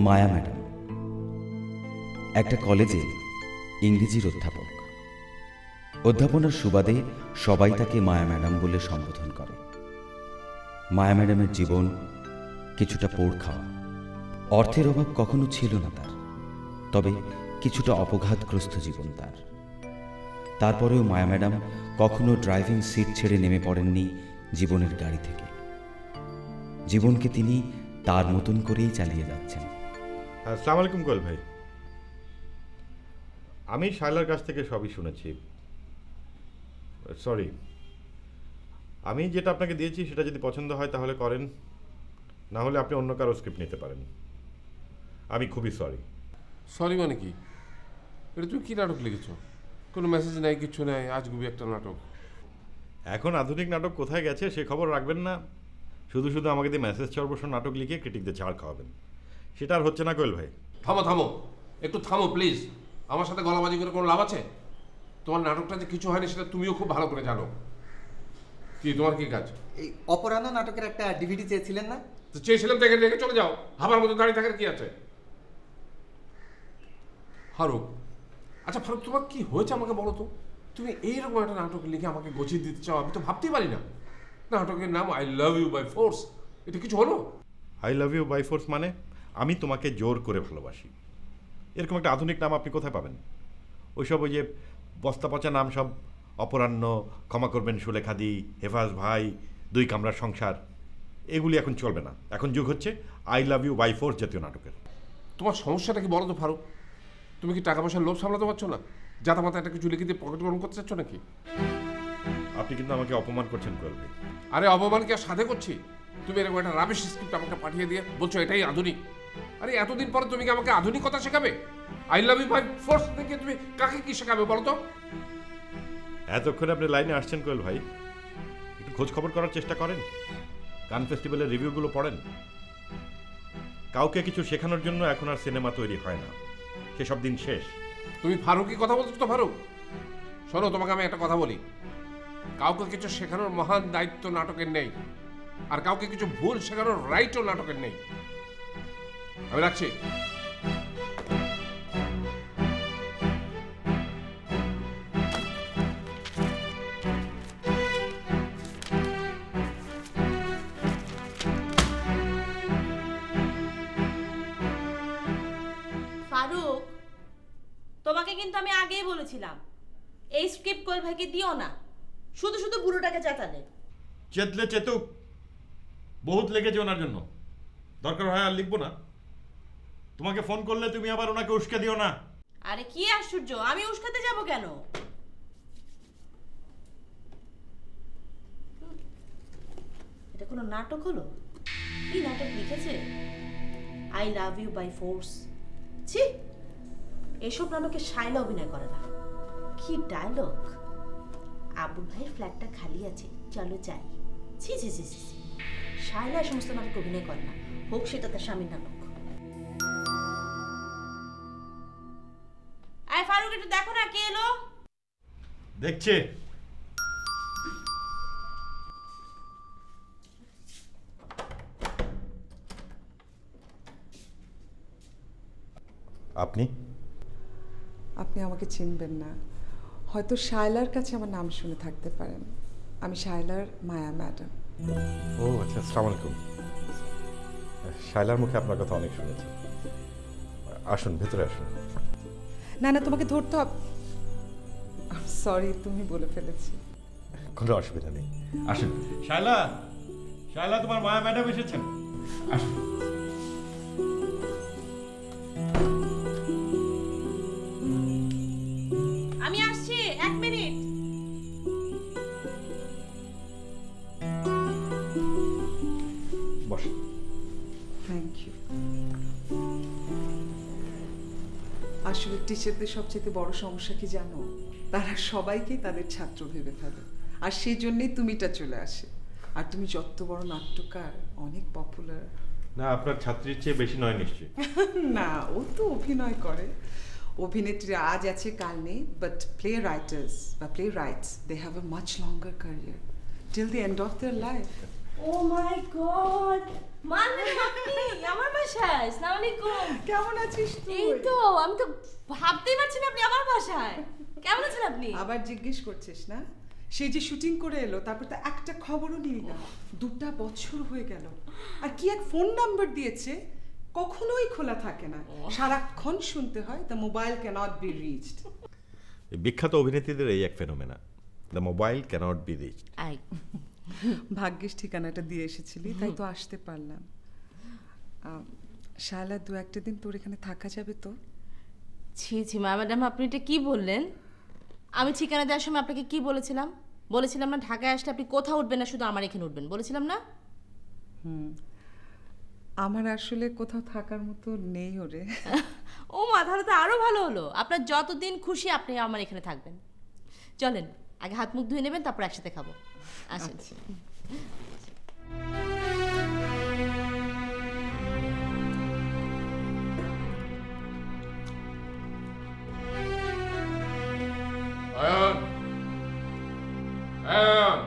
মায়া madam একটা কলেজে ইংরেজির অধ্যাপক। অধ্যাপনার সুবাদে সবাই তাকে মায়া ম্যাডাম বলে সম্বোধন করে। মায়া ম্যাডামের জীবন কিছুটা পোড় খাওয়া। অর্থের অভাব কখনো ছিল না তার, তবে কিছুটা অপঘাতগ্রস্ত জীবন তার। তারপরেও মায়া ম্যাডাম কখনো ড্রাইভিং সিট ছেড়ে নেমে পড়েননি জীবনের গাড়ি থেকে। জীবনকে তিনি তার মতন করেই চালিয়ে যাচ্ছেন। আসসালামু আলাইকুম কোয়েল ভাই। আমি শায়লার কাছ থেকে সবই শুনেছি। সরি, আমি যেটা আপনাকে দিয়েছি সেটা যদি পছন্দ হয় তাহলে করেন, না হলে আপনি অন্য কারো স্ক্রিপ্ট নিতে পারেন। আমি খুবই সরি। সরি মানে কি? এটা তুমি কী নাটক লিখেছো? কোনো মেসেজ নেই, কিছু নেই, আজগুবি একটা নাটক। এখন আধুনিক নাটক কোথায় গেছে সে খবর রাখবেন না, শুধু শুধু আমাকে দিয়ে মেসেজ চর্বসন নাটক লিখে ক্রিটিকদের ছাড় খাওয়াবেন। সেটা আর হচ্ছে না কোয়েল ভাই। থামো থামো, একটু থামো প্লিজ। আমার সাথে গলাবাজি করে কোনো লাভ আছে? তোমার নাটকটা যে কিছু হয়নি সেটা তুমিও খুব ভালো করে জানো। কি তোমার কি কাজ? এই অপরাহ্ন নাটকের একটা ডিভিডি চেয়েছিলেন না? তো চেয়েছিলাম, দেখে রেখে চলে যাও। হাবার মতো দাঁড়িয়ে থাকার কি আছে? ফারুক, আচ্ছা ফারুক, তোমার কি হয়েছে আমাকে বলো তো? তুমি এইরকম একটা নাটক লিখে আমাকে গছিয়ে দিতে চাও, আমি তো ভাবতেই পারি না। নাটকের নাম I love you by force, এটা কিছু হলো? I love you by force মানে আমি তোমাকে জোর করে ভালোবাসি, এরকম একটা আধুনিক নাম আপনি কোথায় পাবেন? ওইসব ওই যে বস্তা পচা নাম সব, অপরাহ্ন, ক্ষমা করবেন সুলেখাদি, হেফাজ ভাই, দুই কামরার সংসার, এগুলি এখন চলবে না। এখন যুগ হচ্ছে I love you by force জাতীয় নাটকের। তোমার সমস্যাটা কি বলো তো ফারুক? তুমি কি টাকা পয়সার লোভ সামলাতে পারছো না? যাতা মাথা একটা কিছু লিখে দিয়ে পকেট গরম করতে চাচ্ছ নাকি? আপনি কিন্তু আমাকে অপমান করছেন কোয়েল ভাই। আরে অপমান কি আর সাথে করছি? তুমি এরকম একটা রাবিশ স্ক্রিপ্ট আমাকে পাঠিয়ে দিয়ে বলছো এটাই আধুনিক। আরে এতদিন পরে তুমি কি আমাকে আধুনিকতা শেখাবে? I love you by force থেকে তুমি কাকে কি শেখাবে বলো তো? এতক্ষণে আপনি লাইনে আসছেন কোয়েল ভাই, একটু খোঁজ খবর করার চেষ্টা করেন, কান ফেস্টিভ্যালের রিভিউগুলো পড়েন। কাউকে কিছু শেখানোর জন্য এখন আর সিনেমা তৈরি হয় না, সেসব দিন শেষ। তুমি ফারুকই কথা বলছো তো ফারুক? শোনো, তোমাকে আমি একটা কথা বলি, কাউকে কিছু শেখানোর মহান দায়িত্ব নাটকের নেই, আর কাউকে কিছু ভুল শেখানোর রাইটও নাটকের নেই। আমি রাখছি। ফারুক, তোমাকে কিন্তু আমি আগেই বলেছিলাম এই স্ক্রিপ্ট কোয়েল ভাইকে দিও না, শুধু শুধু বুড়োটাকে চেতালে। চেতলে চেতুক, বহুত লেগেছে ওনার জন্য, দরকার হয় আর লিখবো না। তোমাকে ফোন করলে তুমি আবার ওনাকে উস্কে দিও না। আরে কি আশ্চর্য, আমি উস্কাতে যাব কেন? এটা কোনো নাটক হলো? কি নাটক লিখেছে? I love you by force. ছি, এসব নাটকে শায়লা অভিনয় করে না। কি ডায়লগ! আবুল ভাইয়ের ফ্ল্যাটটা খালি আছে, চলো যাই। ছি ছি ছি ছি, শায়লা সমস্ত নাটক অভিনয় করে না, হোক সেটা তার স্বামীর নাটক। আয় ফারুক, একটু দেখো না কে এলো। দেখছে। আপনি আপনি আমাকে চিনবেন না, হয়তো শায়লার কাছে আমার নাম শুনে থাকতে পারেন। আমি শায়লার মায়া ম্যাডাম। ও আচ্ছা, আসসালামু আলাইকুম। শায়লার মুখে আপনার কথা অনেক শুনেছি। আসুন, ভেতরে আসুন। না না, তোমাকে ধরতে হবে। সরি, তুমি বলে ফেলেছি। কোনো অসুবিধা নেই, আসুন। শায়লা, শায়লা, তোমার মায়া ম্যাডাম এসেছেন, আসুন। আমি আসছি, 1 মিনিট। বস। Thank you. আসলে টিচারদের সবচেয়ে বড় সমস্যা কি জানো? তারা সবাইকেই তাদের ছাত্র ভেবে ফেলে, আর সেই জন্যই তুমিটা চলে আসে। আর তুমি যত বড় নাট্যকার, অনেক পপুলার। না, আপনার ছাত্রীর চেয়ে বেশি নয় নিশ্চয়ই। না, ও তো অভিনয় করে। অভিনেত্রী আজ আছে কাল নেই, বাট প্লে রাইটার্স বা playwrights, they have a much longer career till the end of their life. Oh my god, মানে আপনি আমার বাসায়? আসসালামু আলাইকুম। কেমন আছিস তুই? এই তো আমি তো ভাবতেই পারছি না আপনি আমার বাসায়। কেমন আছেন আপনি? আবার জিজ্ঞেস করছিস না? সে যে শুটিং করে এলো, তারপর তো একটা খবরও নিলি না। 2 বছর হয়ে গেল। আর কি এক ফোন নাম্বার দিয়েছে, কখনোই খোলা থাকে না, সারাক্ষণ শুনতে হয় the mobile cannot be reached. বিখ্যাত অভিনেত্রীদের এই এক phenomena, the mobile cannot be reached. ভাগ্যিস ঠিকানাটা দিয়ে এসেছিলি, তাই তো আসতে পারলাম। শালা 2-1 দিন তোর এখানে থাকা যাবে তো? ছি ছি ম্যাডাম, আপনি এটা কি বললেন? আমি ঠিকানা দেওয়ার সময় আপনাকে কি বলেছিলাম? বলেছিলাম না ঢাকায় আসলে আপনি কোথাও উঠবেন না, শুধু আমার এখানে উঠবেন, বলেছিলাম না? আমার আসলে কোথাও থাকার মতো নেই ওরে। ও মা, তাহলে তো আরো ভালো হলো। আপনার যতদিন খুশি আপনি আমার এখানে থাকবেন। চলেন আগে হাত মুখ ধুয়ে নেবেন, তারপর একসাথে খাবো। আসেন। আয়ান, আয়ান।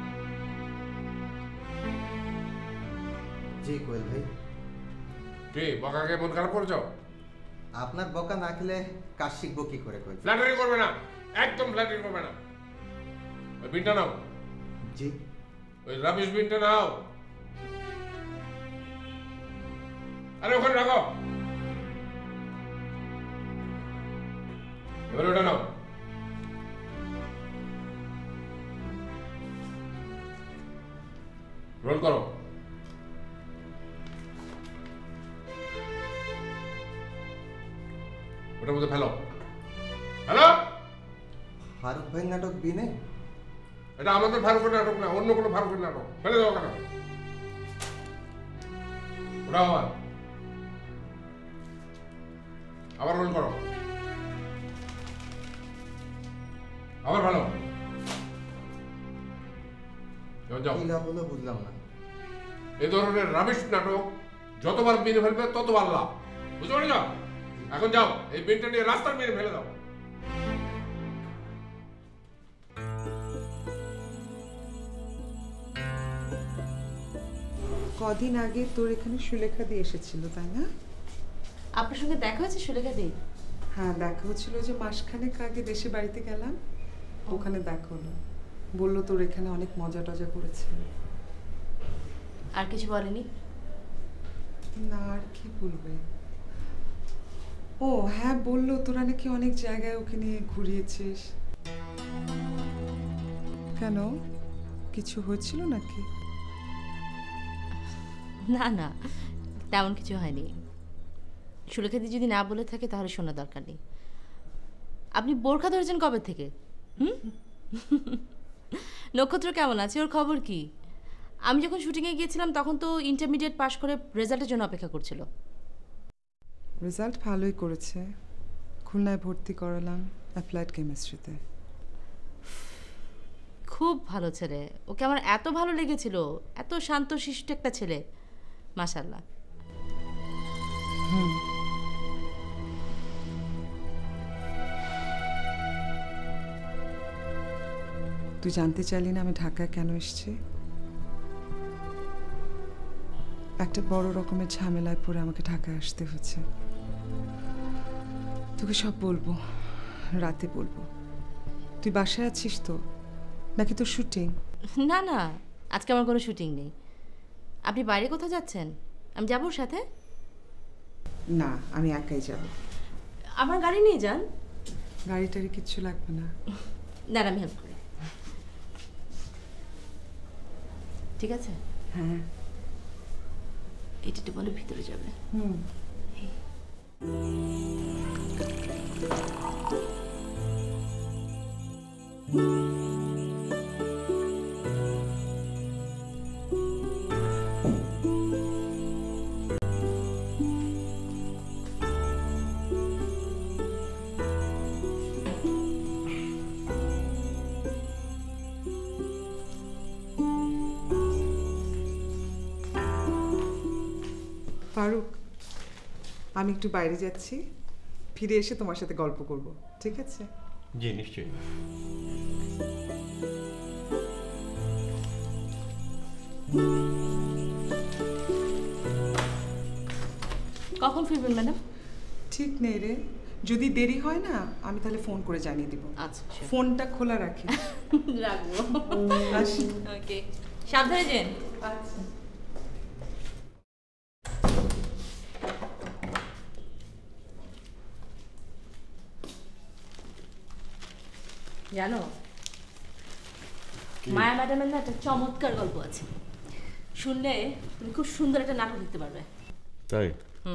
জি কোয়েল ভাই। কি বকাকে মন খারাপ করেছ? আপনার বকা না খেলে কাজ শিখবো কি করে কোয়েল? ফ্ল্যাটারি করবে না, একদম ফ্ল্যাটারি করবে না। ওই বিনটা নাও। জি। ওই রাবিশ বিনটা নাও। আরে ওখানে রাখো। এবার ওটা নাও। রোল করো। ওটার মধ্যে ফেলো। হ্যালো, ফারুক ভাই নাটক বিনে? এটা আমাদের ফারুকের নাটক না, অন্য কোনো ফারুকের নাটক। ফেলে দাও কেন? ওটা আবার রোল করো। আবার ভালো। যাও। কি লাভ হলো বুঝলাম না। এই ধরনের রাবিশ নাটক যতবার মেরে ফেলবে ততবার লাভ, বুঝতে পারি? যাও এখন, যাও এই বিনটা নিয়ে রাস্তার মেরে ফেলে দাও। কদিন আগে তোর এখানে সুলেখা দিয়ে এসেছিল, তাই না? আপনার সঙ্গে দেখা হয়েছে সুলেখা দি? হ্যাঁ, দেখা হচ্ছিল যে মাসখানেক আগে দেশে বাড়িতে গেলাম, ওখানে দেখা হলো। বললো তোর এখানে অনেক মজা টজা করেছে। আর কিছু বলেনি? না, আর কি বলবে। ও হ্যাঁ, বললো তোরা নাকি অনেক জায়গায় ওকে নিয়ে ঘুরিয়েছিস। কেন, কিছু হয়েছিল নাকি? না না, তেমন কিছু হয়নি। সুলেখাদি যদি না বলে থাকে তাহলে শোনা দরকার নেই। আপনি বোরখা ধরেছেন কবে থেকে? নক্ষত্র কেমন আছে, ওর খবর কি? আমি যখন শুটিংয়ে গিয়েছিলাম তখন তো ইন্টারমিডিয়েট পাশ করে রেজাল্টের জন্য অপেক্ষা করছিল। রেজাল্ট ভালোই করেছে, খুলনায় ভর্তি করালাম অ্যাপ্লাইড কেমিস্ট্রিতে। খুব ভালো ছেলে, ওকে আমার এত ভালো লেগেছিল, এত শান্ত শিষ্ট একটা ছেলে, মাশাআল্লাহ। তুই জানতে চাইলি না আমি ঢাকায় কেন এসেছি? একটা বড় রকমের ঝামেলায় পড়ে আমাকে ঢাকায় আসতে হচ্ছে। তোকে সব বলবো, রাতে বলবো। তুই বাসায় আছিস তো, নাকি তোর শুটিং? না না, আজকে আমার কোনো শুটিং নেই। আপনি বাইরে কোথাও যাচ্ছেন? আমি যাবো ওর সাথে? না, আমি একাই যাব। আমার গাড়ি নিয়ে যান। গাড়ি টাড়ি কিচ্ছু লাগবে না। না, আমি হেল্প করি। ঠিক আছে? হ্যাঁ। এটা বলে ভিতরে যাবে। ফারুক, আমি একটু বাইরে যাচ্ছি, ফিরে এসে তোমার সাথে গল্প করব, ঠিক আছে? জি নিশ্চয়ই। কখন ফিরবেন ম্যাডাম? ঠিক নেই রে, যদি দেরি হয় না আমি তাহলে ফোন করে জানিয়ে দিব। আচ্ছা ফোনটা খোলা রাখি। রাখবো। আসি। ওকে, সাবধানে যেন। আচ্ছা। জানো, মায়া ম্যাডামের না একটা চমৎকার গল্প আছে, শুনলে তুমি খুব সুন্দর একটা নাটক দিতে পারবে। তাই?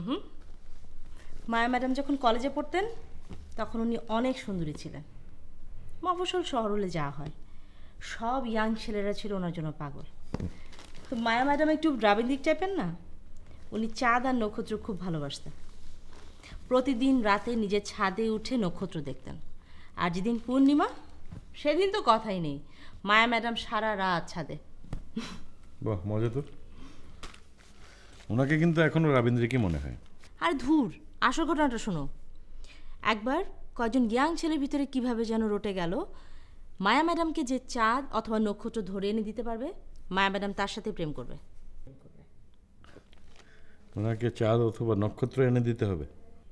মায়া ম্যাডাম যখন কলেজে পড়তেন তখন উনি অনেক সুন্দরী ছিলেন। মফস্বল শহর হলে যা হয়, সব ইয়াং ছেলেরা ছিল ওনার জন্য পাগল। তো মায়া ম্যাডাম একটু রাবীন্দ্রিক টাইপের না, উনি চাঁদ আর নক্ষত্র খুব ভালোবাসতেন। প্রতিদিন রাতে নিজের ছাদে উঠে নক্ষত্র দেখতেন, আর যেদিন পূর্ণিমা সেদিন তো কথাই নেই, মায়া ম্যাডাম সারা রাত ছাদে। বাহ, মজা তো। ওনাকে কিন্তু এখনো রাবীন্দ্রিকই মনে হয়। আর ধুর, আসল ঘটনাটা শোনো। একবার কয়েকজন ইয়াং ছেলের ভিতরে কিভাবে যেন রটে গেল, মায়া ম্যাডামকে যে চাঁদ অথবা নক্ষত্র ধরে এনে দিতে পারবে, মায়া ম্যাডাম তার সাথে প্রেম করবে। ওনাকে চাঁদ অথবা নক্ষত্র এনে দিতে হবে?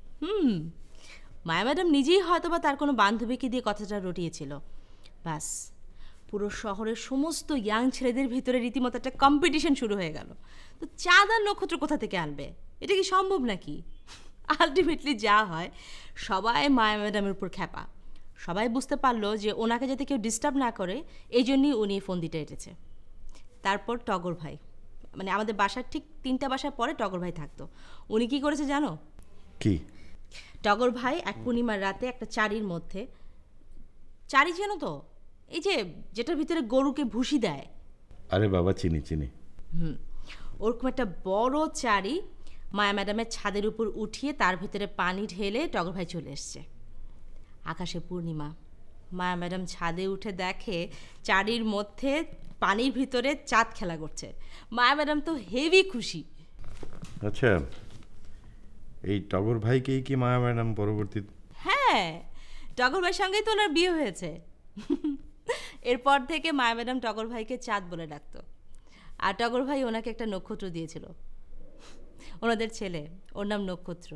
মায়া ম্যাডাম নিজেই হয়তোবা তার কোনো বান্ধবীকে দিয়ে কথাটা রটিয়েছিল। ব্যাস, পুরো শহরের সমস্ত ইয়াং ছেলেদের ভিতরে রীতিমতো একটা কম্পিটিশন শুরু হয়ে গেল। তো চাঁদ আর নক্ষত্র কোথা থেকে আনবে? এটা কি সম্ভব নাকি? আলটিমেটলি যা হয়, সবাই মায়া ম্যাডামের উপর খ্যাপা। সবাই বুঝতে পারলো যে ওনাকে যাতে কেউ ডিস্টার্ব না করে, এই জন্যই উনি ফোন দিতে এটেছে। তারপর টগর ভাই, মানে আমাদের বাসার ঠিক 3টা বাসার পরে টগর ভাই থাকতো। উনি কি করেছে জানো? কি? টগর ভাই এক পূর্ণিমার রাতে একটা চারির মধ্যে, চারি চেনো তো, এই যে যেটার ভিতরে গরুকে ভুসি দেয়। আরে বাবা, চিনি চিনি। ওরকম একটা বড় চারি মায়া ম্যাডামের ছাদের উপর উঠিয়ে তার ভিতরে পানি ঢেলে টগর ভাই চলে এসছে। আকাশে পূর্ণিমা, মায়া ম্যাডাম ছাদে উঠে দেখে চারির মধ্যে পানির ভিতরে চাঁদ খেলা করছে। মায়া ম্যাডাম তো হেভি খুশি। আচ্ছা, এই টগর ভাইকেই কি মায়া ম্যাডাম পরবর্তী? হ্যাঁ, টগর ভাইয়ের সঙ্গেই তো ওনার বিয়ে হয়েছে। এরপর থেকে মায়া ম্যাডাম টগর ভাইকে চাঁদ বলে ডাকতো, আর টগর ভাই ওনাকে একটা নক্ষত্র দিয়েছিল। ওনাদের ছেলে, ওর নাম নক্ষত্র।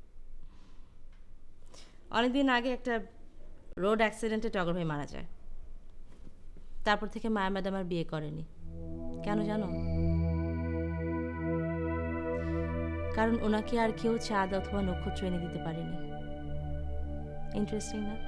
অনেকদিন আগে একটা রোড অ্যাক্সিডেন্টে টগর ভাই মারা যায়। তারপর থেকে মায়া ম্যাডাম আর বিয়ে করেনি। কেন জানো? কারণ ওনাকে আর কেউ চাঁদ অথবা নক্ষত্র এনে দিতে পারেনি। ইন্টারেস্টিং না?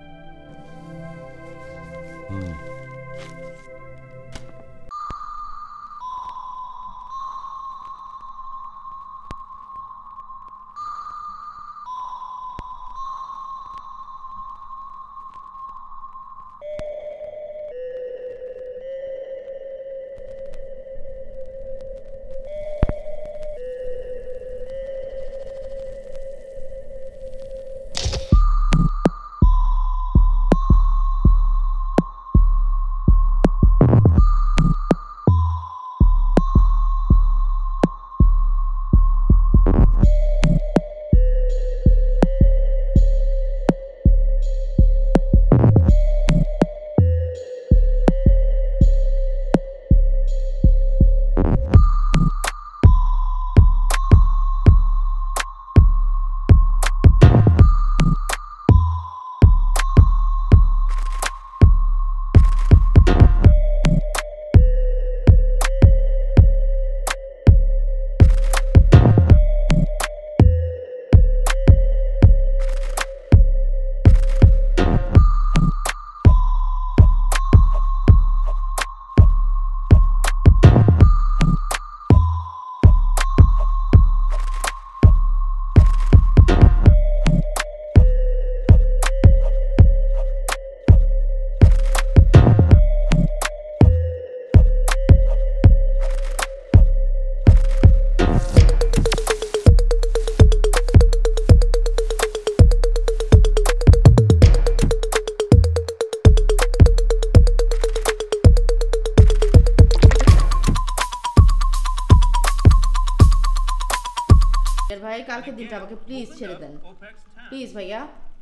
ভাই, কালকে দিনটা আমাকে প্লিজ ছেড়ে দেন, প্লিজ ভাইয়া।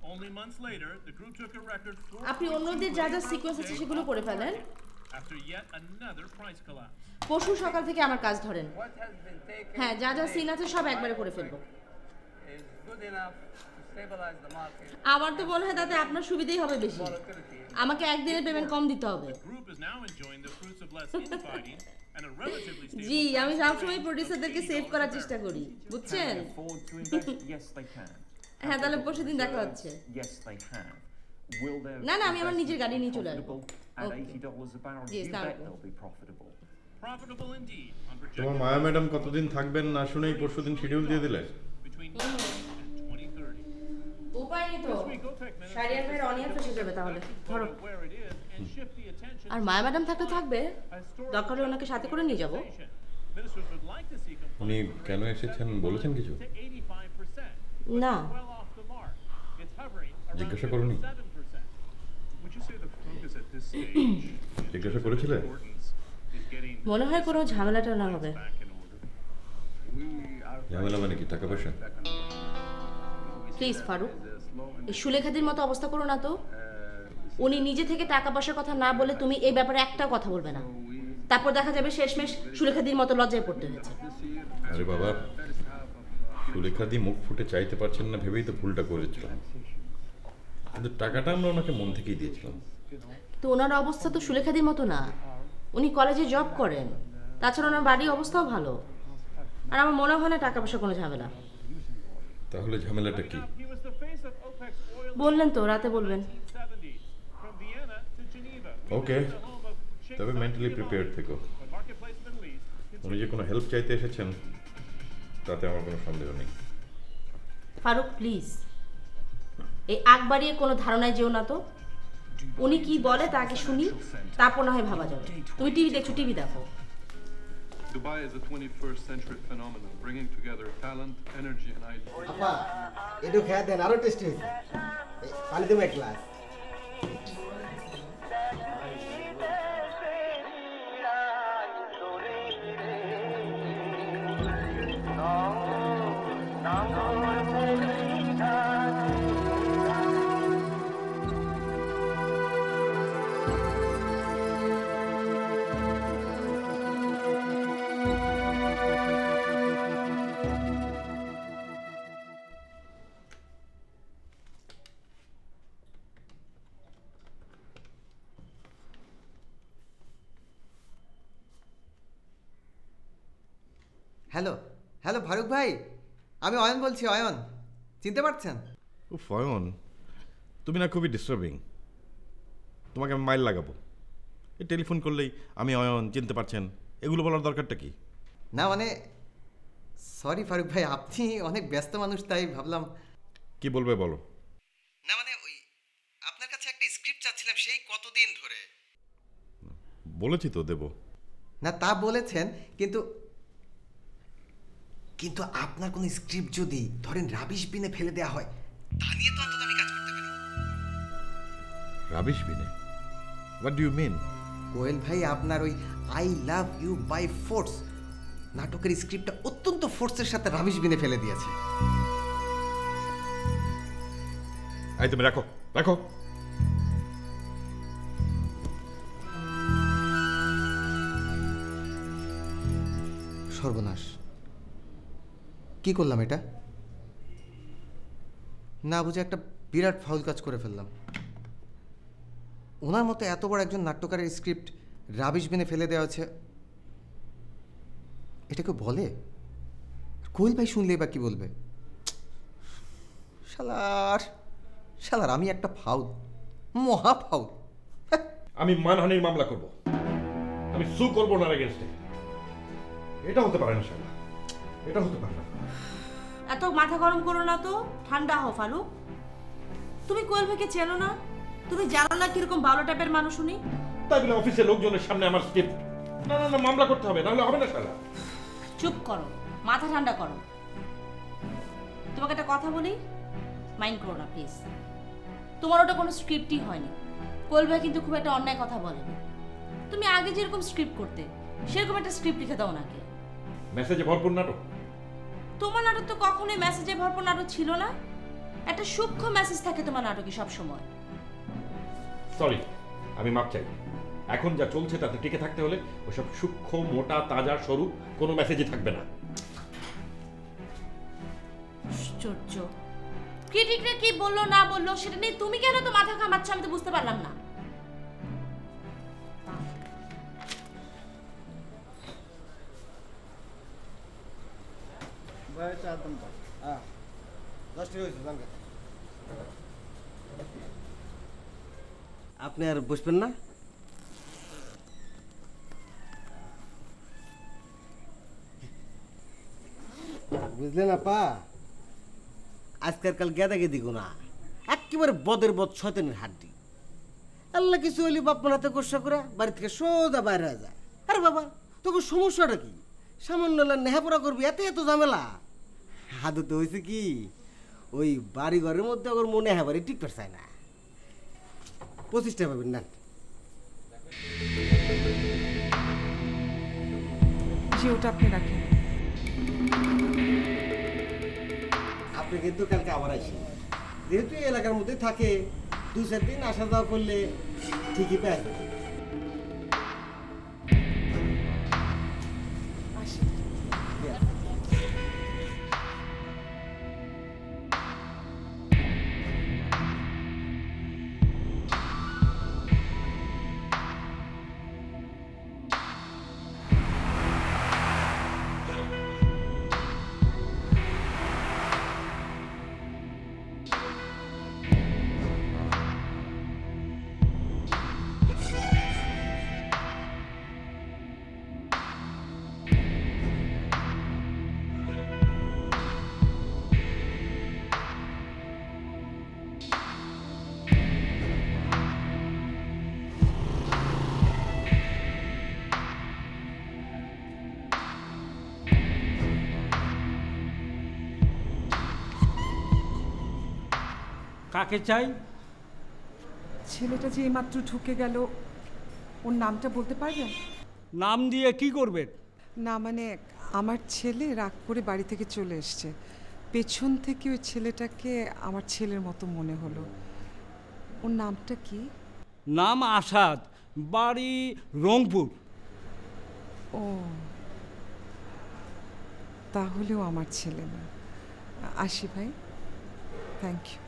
আপনি অন্যদের যা যা সিকোয়েন্স আছে সেগুলো করে ফেলেন। পরশু সকাল থেকে আমার কাজ ধরেন। হ্যাঁ, যা যা সিন আছে সব একবারে করে ফেলবো। আমার তো মনে হয় তাতে আপনার সুবিধাই হবে বেশি। আমাকে একদিনের পেমেন্ট কম দিতে হবে। জি, আমি সবসময় প্রোডিউসারদেরকে সেভ করার চেষ্টা করি, বুঝছেন? হ্যাঁ, তাহলে পরশু দিন দেখা হচ্ছে। না না, আমি আমার নিজের গাড়ি নিয়ে চলে আসবো। তোমার মায়া ম্যাডাম কতদিন থাকবেন না শুনেই পরশুদিন শিডিউল দিয়ে দিলে? উপায় নেই তো, শারিয়ার ভাইয়ের অনিয়ন ফেসে যাবে তাহলে। ধরো। আর মায়া ম্যাডাম থাকলে থাকবে, দরকার হলে ওনাকে সাথে করে নিয়ে যাবো। উনি কেন এসেছেন বলেছেন কিছু? না। জিজ্ঞাসা করুনি? জিজ্ঞাসা করেছিলে? মনে হয় কোনো ঝামেলাটা না হবে। ঝামেলা মানে কি, টাকা পয়সা? প্লিজ ফারুক, এই সুলেখাদির মতো অবস্থা করো না তো। উনি নিজে থেকে টাকা পয়সার কথা না বলে তুমি এই ব্যাপারে একটা কথা বলবে না, তারপর দেখা যাবে শেষমেশ সুলেখাদির মতো লজ্জায় পড়তে হয়েছে। আরে বাবা, সুলেখাদি মুখ ফুটে চাইতে পারছেন না ভেবেই তো ভুলটা করেছিলাম, কিন্তু টাকাটা আমরা ওনাকে মন থেকেই দিয়েছিলাম। তো ওনার অবস্থা তো সুলেখাদির মতো না, উনি কলেজে জব করেন, তাছাড়া ওনার বাড়ির অবস্থাও ভালো। আর আমার মনে হয় না টাকা পয়সা কোনো ঝামেলা। তাহলে ঝামেলাটা কি? বললেন তো রাতে বলবেন। ওকে, তবে মেন্টালি প্রিপেয়ার্ড থেকো। উনি যে কোনো হেল্প চাইতে এসেছেন তাতে আমার কোনো সন্দেহ নেই। ফারুক প্লিজ, এই আগ বাড়িয়ে কোনো ধারণায় যেও না তো। উনি কি বলে তাকে শুনি, তারপর না হয় ভাবা যাবে। তুমি টিভি দেখছো, টিভি দেখো। Dubai is a 21st century phenomenon, bringing together talent, energy and ideas. আপা একটু খেয়ে দেন, আরো টেস্টি হয়েছে। পানি দেবো এক গ্লাস। হ্যালো হ্যালো ফারুক ভাই, আমি অয়ন বলছি। অয়ন চিনতে পারছেন? ও ফয়ন, তুমি না খুবই ডিস্টার্বিং। তোমাকে আমি মাইল লাগাবো। এই টেলিফোন করলেই আমি অয়ন, চিনতে পারছেন, এগুলো বলার দরকারটা কি? না মানে সরি ফারুক ভাই, আপনি অনেক ব্যস্ত মানুষ, তাই ভাবলাম। কি বলবে বলো। না মানে ওই আপনার কাছে একটা স্ক্রিপ্ট চাচ্ছিলাম সেই কতদিন ধরে। বলেছি তো দেব। না তা বলেছেন, কিন্তু কিন্তু আপনার কোনো স্ক্রিপ্ট যদি ধরেন রাবিশ বিনে ফেলে দেওয়া হয়, তা নিয়ে তো অন্তত আমি কাজ করতে পারি। রাবিশ বিনে? What do you mean? Koel ভাই, আপনার ওই I love you by force নাটকের স্ক্রিপ্টটা অত্যন্ত ফোর্সের সাথে রাবিশ বিনে ফেলে দিয়েছে। আই তুমি রাখো রাখো। সর্বনাশ, কি করলাম এটা? না বুঝে একটা বিরাট ফাউল কাজ করে ফেললাম। ওনার মতো এত বড় একজন নাট্যকারের স্ক্রিপ্ট রাবিশ বিনে ফেলে দেওয়া হচ্ছে, এটাকে বলে? কোয়েল ভাই শুনলেই বা কি বলবে? শালার শালার, আমি একটা ফাউল, মহা ফাউল। আমি মানহানির মামলা করব, আমি সু করবো না এগেইনস্টে। এটা হতে পারে না শালা, এটা হতে পারে না। এত মাথা গরম করো না তো, ঠান্ডা হও ফারুক। তুমি কোয়েল ভাইকে চেনো না? তুমি জানো না কিরকম ভালো টাইপের মানুষ উনি? তাই বলে অফিসের লোকজনের সামনে আমার স্ক্রিপ্ট? না না না, মামলা করতে হবে, নাহলে হবে না শালা। চুপ করো, মাথা ঠান্ডা করো। তোমাকে একটা কথা বলি, মাইন্ড করো না প্লিজ। তোমার ওটা কোনো স্ক্রিপ্টই হয়নি। কোয়েল ভাই কিন্তু খুব একটা অন্যায় কথা বলেনি। তুমি আগে যেরকম স্ক্রিপ্ট করতে সেরকম একটা স্ক্রিপ্ট লিখে দাও নাকি। মেসেজে ভরপুর নাটক। তোমার নাটক তো কখনোই মেসেজে ভরপুর নাটক ছিল না। একটা সূক্ষ্ম মেসেজ থাকে তোমার নাটকে সব সময়। সরি, আমি মাপ চাই। এখন যা চলছে তাতে টিকে থাকতে হলে ওসব সূক্ষ্ম মোটা তাজা সরু কোনো মেসেজই থাকবে না। আশ্চর্য। ক্রিটিকরা কি বললো না বললো সেটা নিয়ে তুমি কেন তো মাথা ঘামাচ্ছ আমি তো বুঝতে পারলাম না। আপনি আর বসবেন না? বুঝলেন আপা, আজকাল কাল গেদা গেদি গুনা একেবারে বদের বদ শয়তানের হাড্ডি। আল্লাহ কিছু হইলে বাপমার হাতে গোসা করে বাড়ি থেকে সোজা বাইরে যায়। আরে বাবা তোকে সমস্যাটা কি? সামান্য নেহাপড়া করবি এত এত ঝামেলা? হাদুতে হয়েছে কি ওই বাড়ি ঘরের মধ্যে ওর মনে হ্যাঁ ঠিক চায় না। 25 টাকা পাবেন না। জি ওটা আপনি রাখেন। আপনি কিন্তু কালকে আবার আসেন, যেহেতু এই এলাকার মধ্যে থাকে 2-4 দিন আসা যাওয়া করলে ঠিকই পেয়ে যাবে। কাকে চাই? ছেলেটা যে এইমাত্র ঢুকে গেল, ওর নামটা বলতে পারবেন? নাম দিয়ে কি করবেন? না মানে আমার ছেলে রাগ করে বাড়ি থেকে চলে এসছে, পেছন থেকে ওই ছেলেটাকে আমার ছেলের মতো মনে হলো। ওর নামটা কি? নাম আসাদ, বাড়ি রংপুর। ও তাহলেও আমার ছেলে না। আসি ভাই, থ্যাংক ইউ।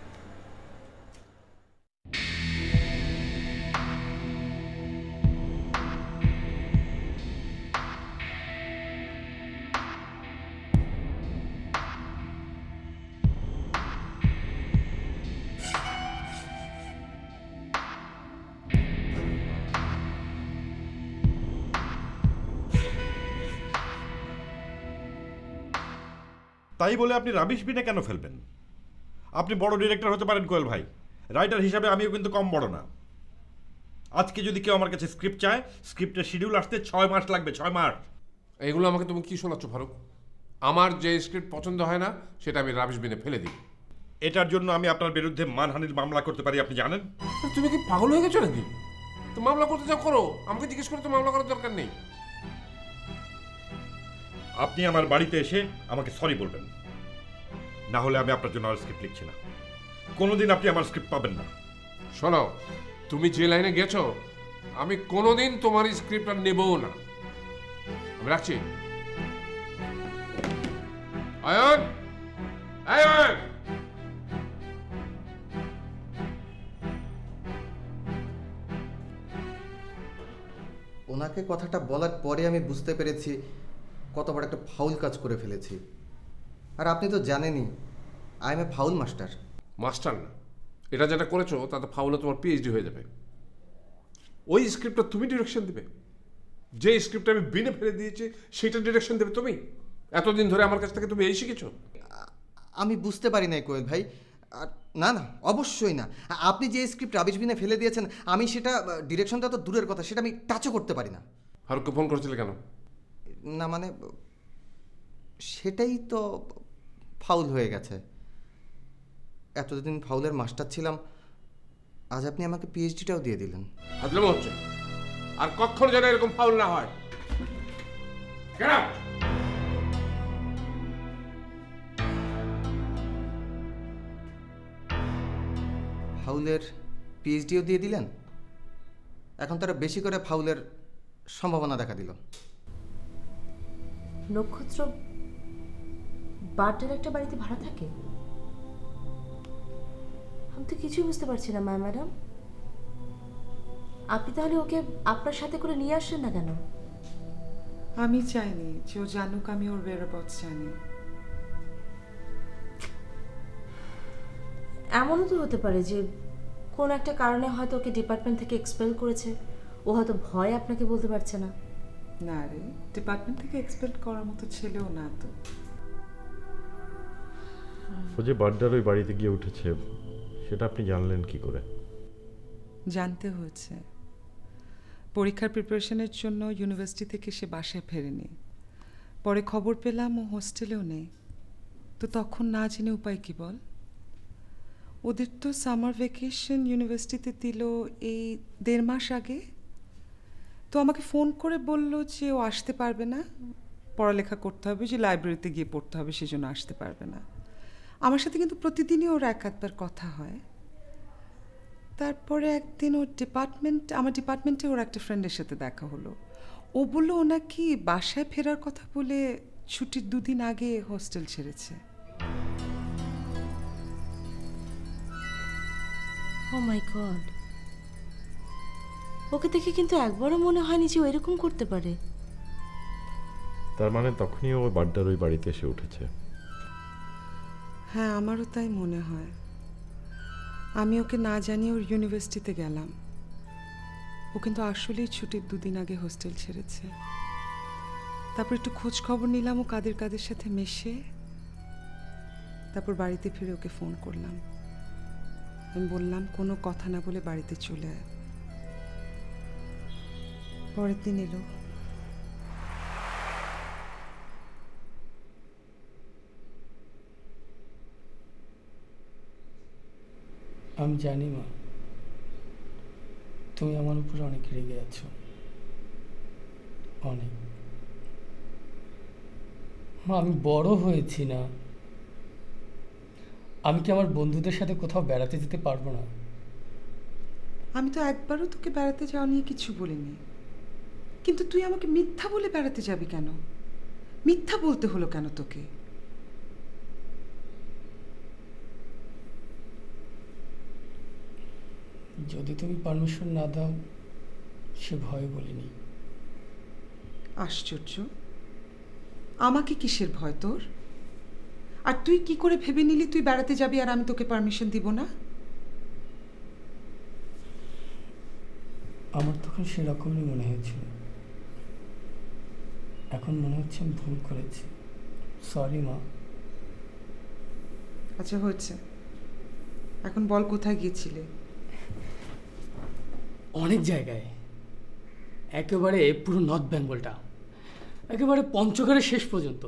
তাই বলে আপনি রাবিশ বিনে কেন ফেলবেন? আপনি বড় ডিরেক্টর হতে পারেন কোয়েল ভাই, রাইটার হিসাবে আমিও কিন্তু কম বড় না। আজকে যদি কেউ আমার কাছে স্ক্রিপ্ট চায়, স্ক্রিপ্টের শিডিউল আসতে 6 মাস লাগবে, 6 মাস। এইগুলো আমাকে তুমি কি শোনাচ্ছ ফারুক? আমার যে স্ক্রিপ্ট পছন্দ হয় না সেটা আমি রাবিশ বিনে ফেলে দিই। এটার জন্য আমি আপনার বিরুদ্ধে মানহানির মামলা করতে পারি, আপনি জানেন? তুমি কি পাগল হয়ে গেছো নাকি? তো মামলা করতে যাও করো, আমাকে জিজ্ঞেস করে তো মামলা করার দরকার নেই। আপনি আমার বাড়িতে এসে আমাকে সরি বলবেন, না হলে আমি আপনার জন্য আর স্ক্রিপ্ট লিখছি না। কোনোদিন আপনি আমার স্ক্রিপ্ট পাবেন না। শোনো, তুমি যে লাইনে গেছো আমি কোনোদিন তোমার স্ক্রিপ্ট আর নেবও না। আমি রাখছি। আয়ন, আয়ন। ওনাকে কথাটা বলার পরে আমি বুঝতে পেরেছি কত বড় একটা ফাউল কাজ করে ফেলেছি। আর আপনি তো জানেনই I am a foul master. Master না, এটা যেটা করেছো তাতে ফাউলে তোমার পিএইচডি হয়ে যাবে। ওই স্ক্রিপ্টটা তুমি ডিরেকশন দেবে? যে স্ক্রিপ্টটা আমি বিনে ফেলে দিয়েছি সেটা ডিরেকশন দেবে তুমি? এতদিন ধরে আমার কাছ থেকে তুমি এই শিখেছো? আমি বুঝতে পারি নাই কোয়েল ভাই। না না, অবশ্যই না। আপনি যে স্ক্রিপ্ট রাবিশ বিনে ফেলে দিয়েছেন আমি সেটা ডিরেকশনটা তো দূরের কথা, সেটা আমি টাচও করতে পারি না। ফারুককে ফোন করেছিলে কেন? না মানে সেটাই তো ফাউল হয়ে গেছে। এতদিন ফাউলের মাস্টার ছিলাম, আজ আপনি আমাকে পিএইচডিটাও দিয়ে দিলেন। হাজলাম হচ্ছে, আর কখনো যেন এরকম ফাউল না হয়। ফাউলের পিএইচডিও দিয়ে দিলেন, এখন তারা বেশি করে ফাউলের সম্ভাবনা দেখা দিল। নক্ষত্র বার্থডের একটা বাড়িতে ভাড়া থাকে? আমি তো কিছুই বুঝতে পারছি না ম্যাডাম। আপনি তাহলে ওকে আপনার সাথে করে নিয়ে আসছেন না কেন? আমি চাইনি যে ও জানুক আমি ওর whereabouts জানি। এমনও তো হতে পারে যে কোন একটা কারণে হয়তো ওকে ডিপার্টমেন্ট থেকে এক্সপেল করেছে, ও হয়তো ভয় আপনাকে বলতে পারছে না। না রে, ডিপার্টমেন্ট থেকে এক্সপেল করার মতো ছেলেও না তো। ও যে বাড্ডার ওই বাড়িতে গিয়ে উঠেছে সেটা আপনি জানলেন কি করে? জানতে হয়েছে, পরীক্ষার প্রিপারেশনের জন্য ইউনিভার্সিটি থেকে সে বাসায় ফেরেনি। পরে খবর পেলাম ও হোস্টেলেও নেই। তো তখন না জেনে উপায় কি বল? ওদের তো সামার ভ্যাকেশন ইউনিভার্সিটিতে দিল এই 1.5 মাস আগে। তো আমাকে ফোন করে বলল যে ও আসতে পারবে না, পড়ালেখা করতে হবে, যে লাইব্রেরিতে গিয়ে পড়তে হবে, সেজন্য আসতে পারবে না। আমার সাথে কিন্তু প্রতিদিনই ওর এক আধবার কথা হয়। তারপরে একদিন আমার ডিপার্টমেন্টে ওর একটা ফ্রেন্ডের সাথে দেখা হলো। ও বলল ও নাকি বাসায় ফেরার কথা বলে ছুটির 2 দিন আগে হোস্টেল ছেড়েছে। ও মাই গড, ওকে দেখে কিন্তু একবারও মনে হয়নি যে ও এরকম করতে পারে। তার মানে তখনই ও বাড্ডার ওই বাড়িতে এসে উঠেছে। হ্যাঁ, আমারও তাই মনে হয়। আমি ওকে না জানিয়ে ওর ইউনিভার্সিটিতে গেলাম। ও কিন্তু আসলেই ছুটির 2 দিন আগে হোস্টেল ছেড়েছে। তারপর একটু খোঁজ খবর নিলাম ও কাদের কাদের সাথে মেশে। তারপর বাড়িতে ফিরে ওকে ফোন করলাম। আমি বললাম কোনো কথা না বলে বাড়িতে চলে আয়। পরের দিন এলো। আমি জানি মা, তুমি আমার উপরে অনেক রেগে আছো, অনেক। মা, আমি বড় হয়েছি না? আমি কি আমার বন্ধুদের সাথে কোথাও বেড়াতে যেতে পারবো না? আমি তো একবারও তোকে বেড়াতে যাওয়া নিয়ে কিছু বলিনি, কিন্তু তুই আমাকে মিথ্যা বলে বেড়াতে যাবি কেন? মিথ্যা বলতে হলো কেন তোকে? যদি তুমি পারমিশন না দাও সে ভয়ে বলিনি। আশ্চর্য, আমাকে কিসের ভয় তোর? আর তুই কি করে ভেবে নিলি তুই বেড়াতে যাবি আর আমি তোকে পারমিশন দিব না? আমার তখন সেরকমই মনে হয়েছিল, এখন মনে হচ্ছে আমি ভুল করেছি। সরি মা। আচ্ছা হয়েছে, এখন বল কোথায় গিয়েছিলে? অনেক জায়গায়, একেবারে পুরো নর্থ বেঙ্গলটা, একেবারে পঞ্চগড়ের শেষ পর্যন্ত।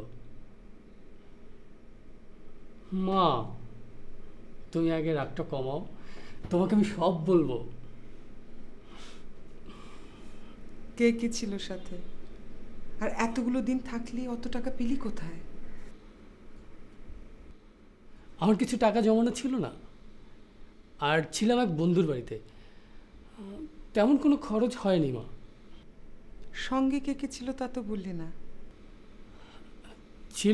মা, তুমি আগে রাগটা কমাও, তোমাকে আমি সব বলবো। কে কে ছিল সাথে? আর এতগুলো দিন থাকলি অত টাকা পেলি কোথায়? আমার কিছু টাকা জমানো ছিল না, আর ছিলাম এক বন্ধুর বাড়িতে, তেমন কোনো খরচ হয়নি মা। সঙ্গে কে কে ছিল তা তো বললি না। ছিল,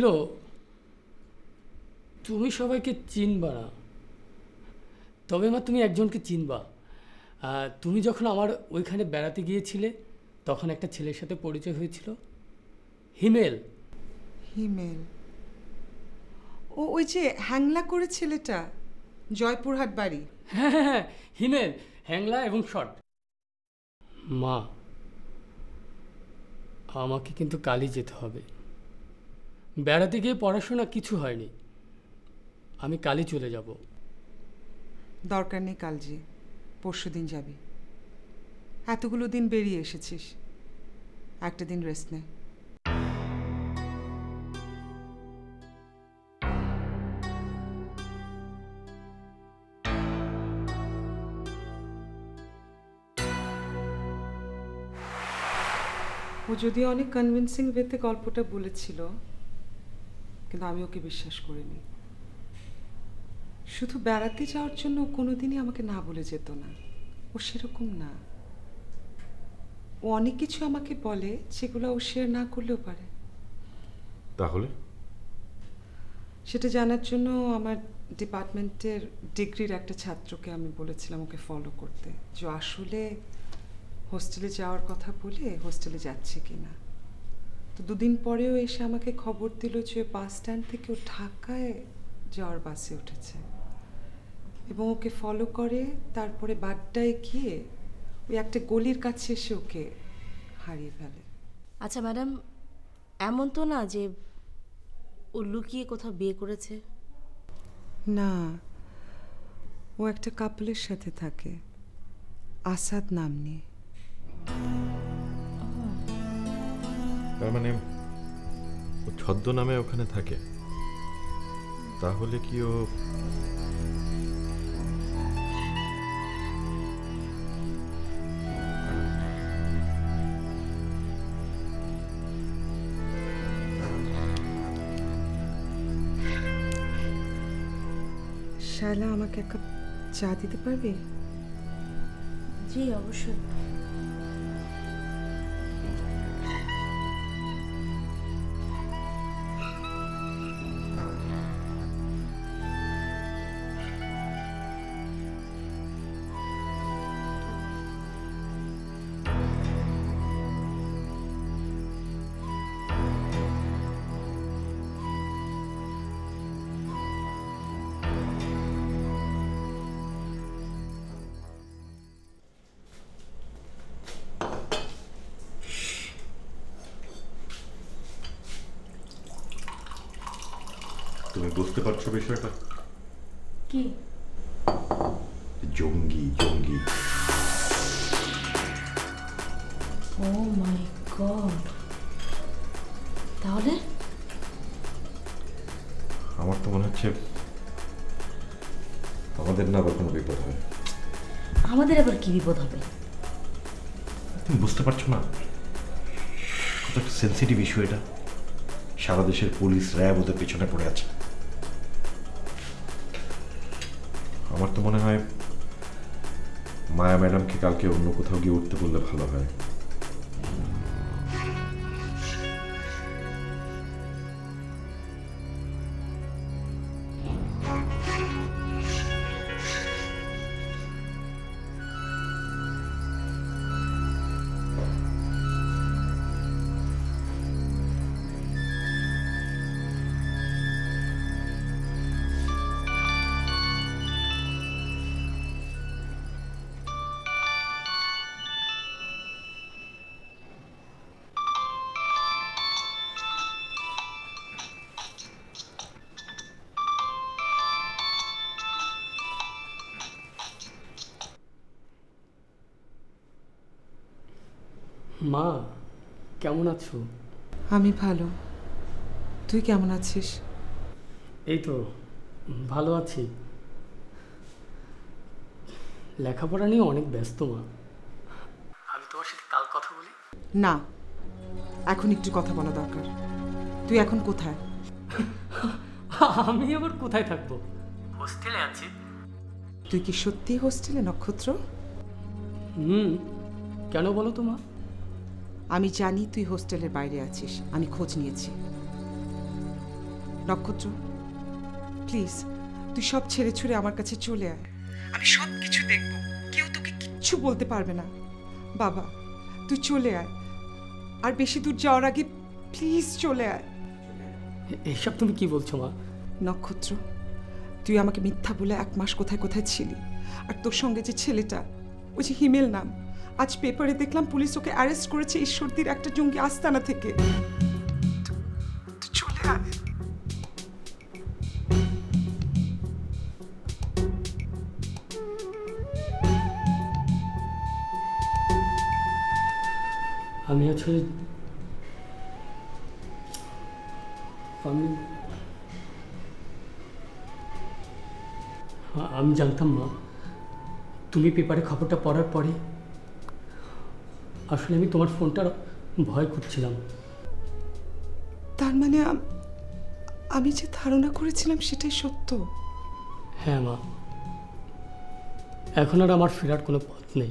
তুমি সবাইকে চিনবা না, তবে মা তুমি একজনকে চিনবা। তুমি যখন আমার ওইখানে বেড়াতে গিয়েছিলে তখন একটা ছেলের সাথে পরিচয় হয়েছিল, হিমেল। হিমেল? ও ওই যে হ্যাংলা করে ছেলেটা, জয়পুরহাট বাড়ি। হ্যাঁ হ্যাঁ হ্যাঁ, হিমেল, হ্যাংলা এবং শর্ট। মা, আমাকে কিন্তু কালই যেতে হবে। বেড়াতে গিয়ে পড়াশোনা কিছু হয়নি, আমি কালই চলে যাব। দরকার নেই কাল যে, পরশু দিন যাবি। এতগুলো দিন বেরিয়ে এসেছিস, একটা দিন রেস্ট নে। ও যদিও অনেক কনভিন্সিং ওয়েতে গল্পটা বলেছিল, কিন্তু আমি ওকে বিশ্বাস করিনি। শুধু বেড়াতে যাওয়ার জন্য কোনোদিনই আমাকে না বলে যেত না, ও সেরকম না। ও অনেক কিছু আমাকে বলে যেগুলো ও শেয়ার না করলেও পারে। তাহলে সেটা জানার জন্য আমার ডিপার্টমেন্টের ডিগ্রির একটা ছাত্রকে আমি বলেছিলাম ওকে ফলো করতে, যে আসলে হোস্টেলে যাওয়ার কথা বলে হোস্টেলে যাচ্ছে কিনা। তো দুদিন পরেও এসে আমাকে খবর দিল যে বাস স্ট্যান্ড থেকে ও ঢাকায় যাওয়ার বাসে উঠেছে এবং ওকে ফলো করে তারপরে বাড্ডায় গিয়ে ওই একটা গলির কাছে এসে ওকে হারিয়ে ফেলে। আচ্ছা ম্যাডাম, এমন তো না যে ও লুকিয়ে কোথাও বিয়ে করেছে? না, ও একটা কাপলের সাথে থাকে, আসাদ নাম নিয়ে। তার মানে ও ছদ্মনামে ওখানে থাকে? তাহলে কি ও শায়লা, আমাকে এক কাপ চা দিতে পারবে? জি অবশ্যই। তুমি বুঝতে পারছো বিষয়টা? কি? জঙ্গি জঙ্গি। Oh my God! তাহলে আমার তো মনে হচ্ছে আমাদের না আবার কোনো বিপদ হবে। আমাদের আবার কি বিপদ হবে? তুমি বুঝতে পারছো না কত একটা সেন্সিটিভ ইস্যু এটা? সারা দেশের পুলিশ র্যাব ওদের পেছনে পড়ে আছে। আমার তো মনে হয় মায়া ম্যাডামকে কালকে অন্য কোথাও গিয়ে উঠতে বললে ভালো হয়। মা, কেমন আছো? আমি ভালো, তুই কেমন আছিস? এই তো ভালো আছি। লেখাপড়া নিয়ে অনেক ব্যস্ত মা। আমি তোমার সাথে কাল কথা বলি। না, এখন একটু কথা বলা দরকার। তুই এখন কোথায়? আমি আবার কোথায় থাকবো? হোস্টেলে আছি। তুই কি সত্যি হোস্টেলে, নক্ষত্র? কেন বলো তো মা? আমি জানি তুই হোস্টেলের বাইরে আছিস, আমি খোঁজ নিয়েছি। নক্ষত্র, প্লিজ তুই সব ছেড়ে ছুড়ে আমার কাছে চলে আয়। আমি সব কিছু দেখব, কেউ তোকে কিচ্ছু বলতে পারবে না। বাবা, তুই চলে আয়, আর বেশি দূর যাওয়ার আগে প্লিজ চলে আয়। এইসব তুমি কি বলছো মা? নক্ষত্র, তুই আমাকে মিথ্যা বলে 1 মাস কোথায় কোথায় ছিলি, আর তোর সঙ্গে যে ছেলেটা, ওই যে হিমেল নাম, আজ পেপারে দেখলাম পুলিশ ওকে অ্যারেস্ট করেছে ঈশ্বরদীর একটা জঙ্গি আস্তানা থেকে। চলে আয়। আমি আসলে আমি জানতাম মা, তুমি পেপারে খবরটা পড়ার পরে আসলে আমি তোমার ফোনটার ভয় করছিলাম। তার মানে আমি যে ধারণা করেছিলাম সেটাই সত্য? হ্যাঁ মা, এখন আর আমার ফেরার কোনো পথ নেই।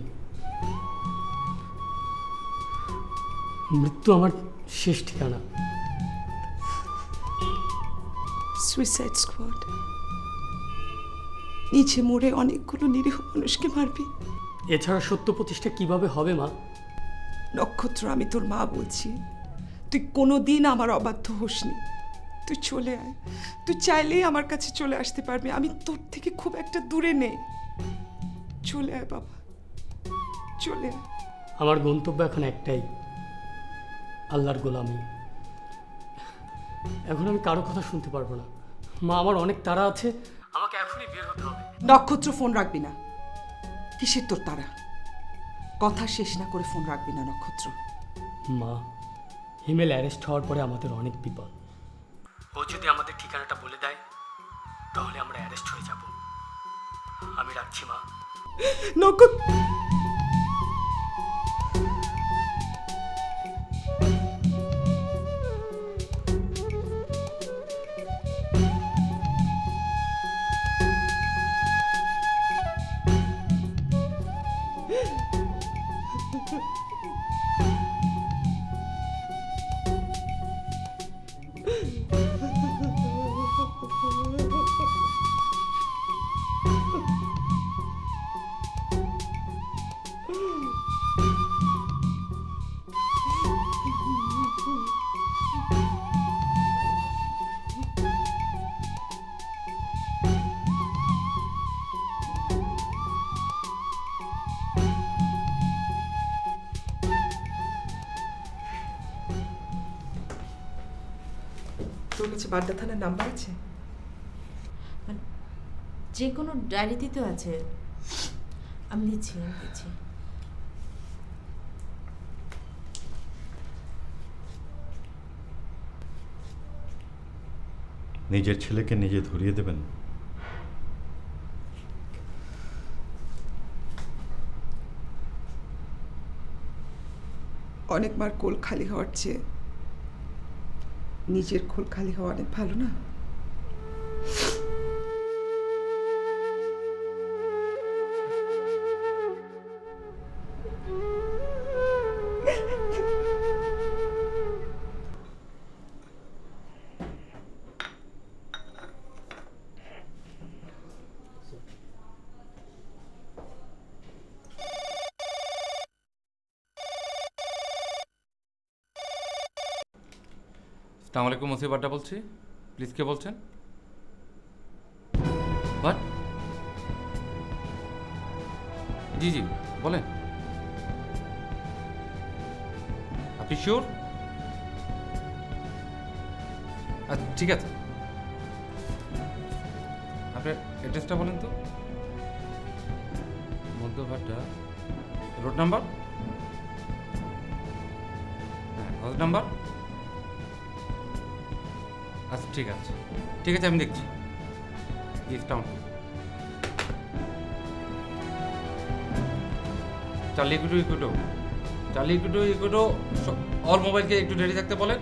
মৃত্যু আমার শেষ ঠিকানা। Suicide squad. নিজে মরে অনেকগুলো নিরীহ মানুষকে মারবি? এছাড়া সত্য প্রতিষ্ঠা কিভাবে হবে মা? নক্ষত্র, আমি তোর মা বলছি, তুই কোনোদিন আমার অবাধ্য হোসনি। তুই চলে আয়, তুই চাইলেই আমার কাছে চলে আসতে পারবি। আমি তোর থেকে খুব একটা দূরে নেই। চলে আয় বাবা, চলে আয়। আমার গন্তব্য এখন একটাই, আল্লাহর গোলামি। এখন আমি কারো কথা শুনতে পারবো না মা, আমার অনেক তাড়া আছে, আমাকে এখনই বের হতে হবে। নক্ষত্র, ফোন রাখবি না। কিসের তোর তারা? কথা শেষ না করে ফোন রাখবি না নক্ষত্র। মা, হিমেল অ্যারেস্ট হওয়ার পরে আমাদের অনেক বিপদ। ও যদি আমাদের ঠিকানাটা বলে দেয় তাহলে আমরা অ্যারেস্ট হয়ে যাব। আমি রাখছি মা। নক্ষত্র, তোর কাছে বাড্ডা থানার নাম্বার আছে? যে কোনো ডায়েরিতে তো আছে। আমি দিচ্ছি। নিজের ছেলেকে নিজে ধরিয়ে দেবেন? অনেকবার কোল খালি হওয়ার চেয়ে নিজের কোল খালি হওয়া অনেক ভালো না? আসসালামু আলাইকুম, মুসিব আড্ডা বলছি। প্লিজ, কে বলছেন? হোয়াট? জি জি বলেন। আপনি শিওর? আচ্ছা ঠিক আছে, আপনার অ্যাড্রেসটা বলেন তো। মধ্যভাটা রোড নাম্বার? হ্যাঁ, হাউস নাম্বার? আচ্ছা ঠিক আছে, আমি দেখছি। টাউন চার্লি ইকুটো অল মোবাইলকে একটু রেডি থাকতে বলেন।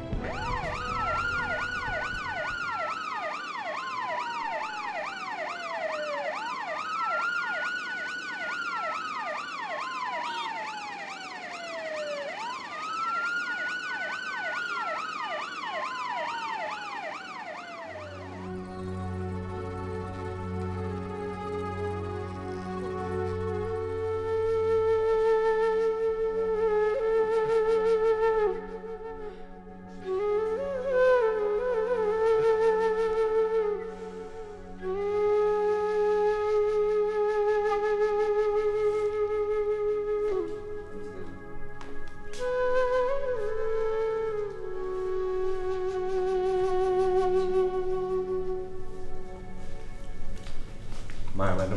ম্যাডাম,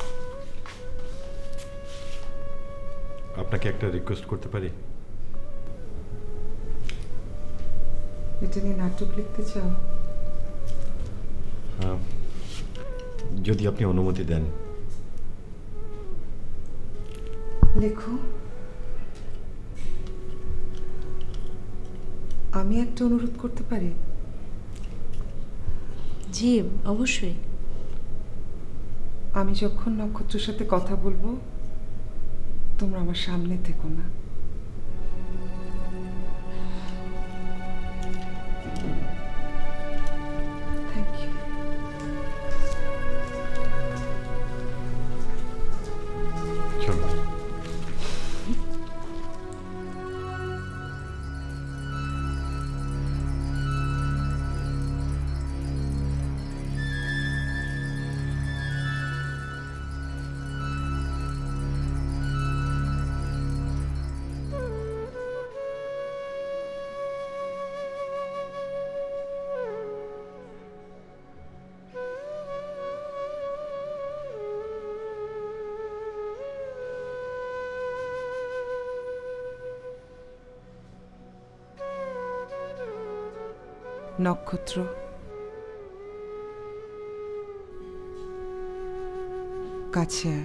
আপনাকে একটা রিকোয়েস্ট করতে পারি? এটা নিয়ে নাটক লিখতে চাও? হ্যাঁ, যদি আপনি অনুমতি দেন। লেখো। আমি একটা অনুরোধ করতে পারি? জি অবশ্যই। আমি যখন নক্ষত্রের সাথে কথা বলবো তোমরা আমার সামনে থেকো না। Thank you. নক্ষত্র, কাছে আয়।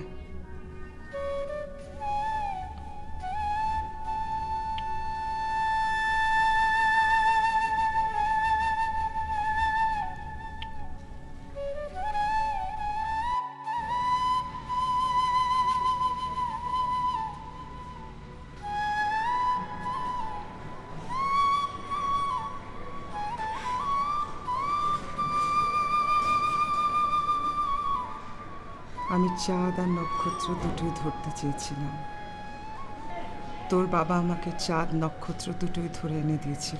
আমি চাঁদ আর নক্ষত্র দুটোই ধরতে চেয়েছিলাম। তোর বাবা আমাকে চাঁদ নক্ষত্র দুটোই ধরে এনে দিয়েছিল।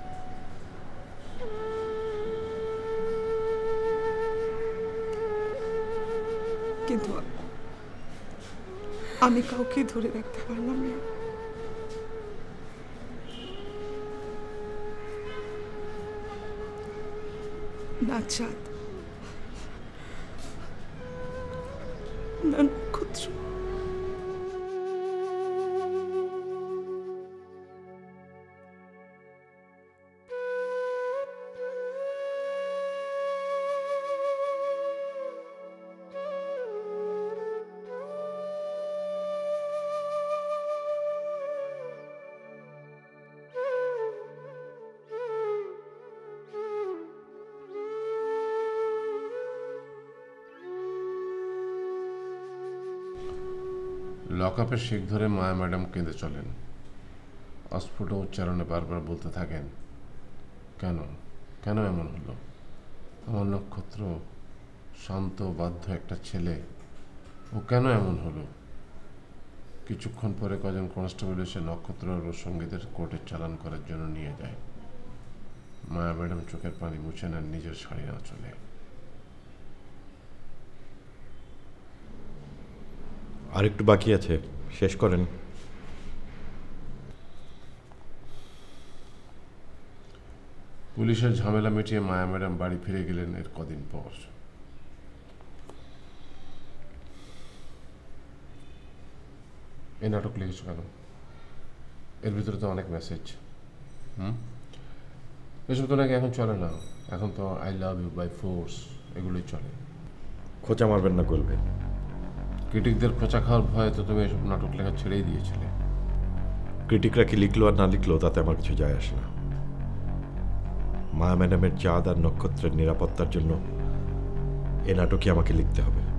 কিন্তু আমি কাউকে ধরে রাখতে পারলাম না। না চাঁদ, না নক্ষত্র। লকআপের শিক ধরে মায়া ম্যাডাম কেঁদে চলেন। অস্ফুট উচ্চারণে বারবার বলতে থাকেন, কেন কেন এমন হলো? আমার নক্ষত্র শান্ত বাধ্য একটা ছেলে, ও কেন এমন হলো? কিছুক্ষণ পরে কজন কনস্টেবল এসে নক্ষত্র আর ওর সঙ্গীদের কোর্টে চালান করার জন্য নিয়ে যায়। মায়া ম্যাডাম চোখের পানি মুছে নেন নিজের শাড়ি আঁচলে। আরেকটু বাকি আছে, শেষ করেন। পুলিশের ঝামেলা মিটিয়ে মায়া ম্যাডাম বাড়ি ফিরে গেলেন এর কদিন পর। এই নাটক লিখেছ কেন? এর ভিতরে তো অনেক মেসেজ। এসব তো নাকি এখন চলে না, এখন তো I love you by force এগুলোই চলে। খোঁচা মারবেন না গোলবে। ক্রিটিকদের খোঁচা খাওয়ার ভয়ে তো তুমি এসব নাটক লেখা ছেড়েই দিয়েছিলে। ক্রিটিকরা কি লিখলো আর না লিখলো তাতে আমার কিছু যায় আসে না। মায়া ম্যাডামের চাঁদ আর নক্ষত্রের নিরাপত্তার জন্য এ নাটকই আমাকে লিখতে হবে।